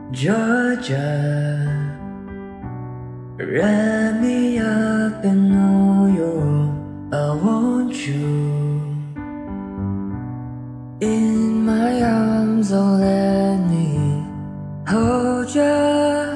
Georgia, wrap me up in all your I want you. In my arms, oh let me hold ya.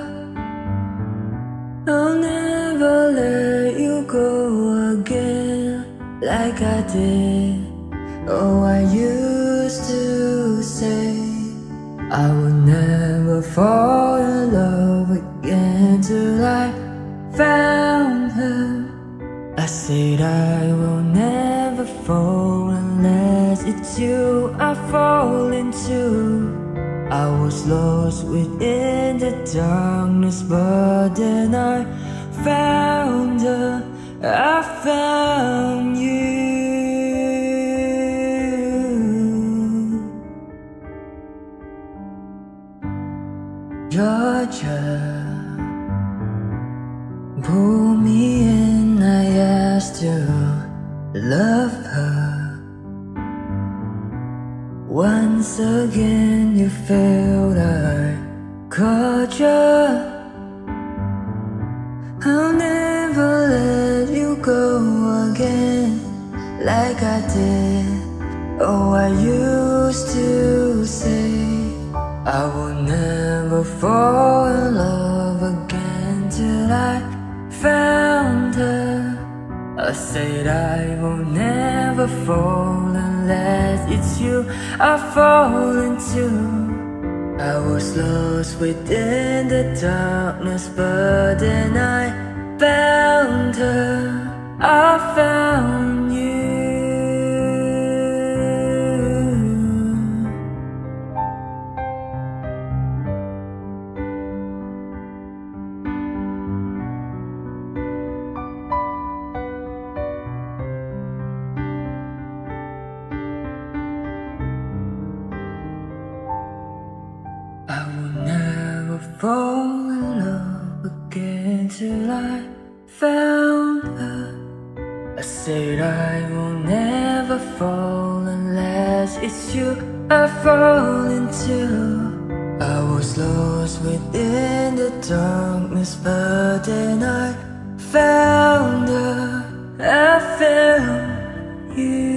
I'll never let you go again like I did. Oh, I used to say I would never fall in love again till I found her. I said I will never fall unless it's you I fall into. I was lost within the darkness, but then I found her, I found you. Georgia, pull me in, I asked you, love her. Once again you failed, I caught ya. I'll never let you go again like I did. Oh, I used to say I will never fall in love again till I found her. I said I will never fall unless it's you I fall into. I was lost within the darkness, but then I found her, I found you. I will never fall in love again till I found her. I said I will never fall unless it's you I fall into. I was lost within the darkness, but then I found her, I found you.